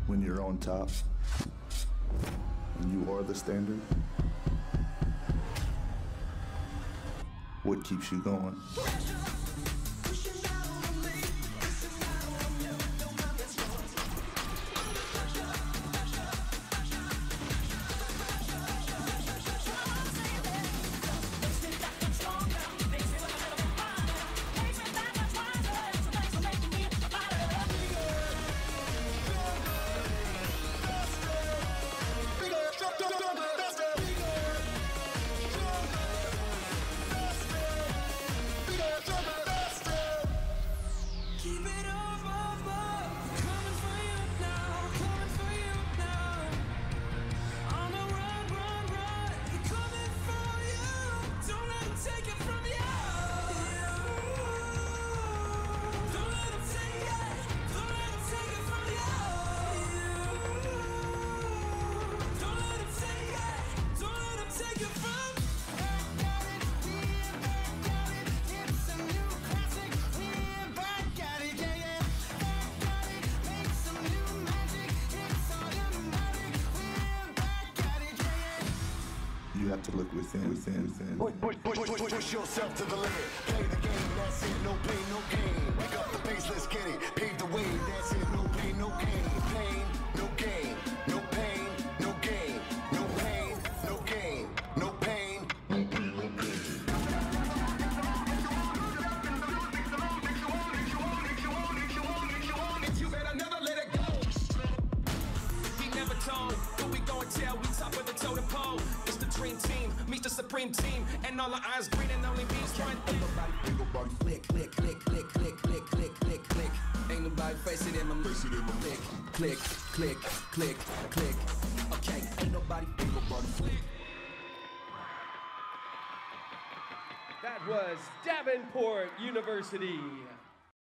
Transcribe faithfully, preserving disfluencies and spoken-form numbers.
when you're on top and you are the standard, what keeps you going? You have to look within, within, within. Push, push, push, push, push, push yourself to the limit. Play the game, that's it, no pain, no gain. Pick up the pace, let's get it. Pave the way, that's it, no pain, no gain. Pain, no gain, no pain, no gain. No pain, no gain, no pain, no pain, no gain. You better never let it go. We never told, but we gon' tell. We top of the totem pole. Dream team, meet the supreme team, and all our eyes green and only beats one thing. Ain't nobody click, click, click, click, click, click, click, click, click. Ain't nobody face it in my face it in my click, click, click, click, click. Okay, ain't nobody, ain't nobody click. That was Davenport University.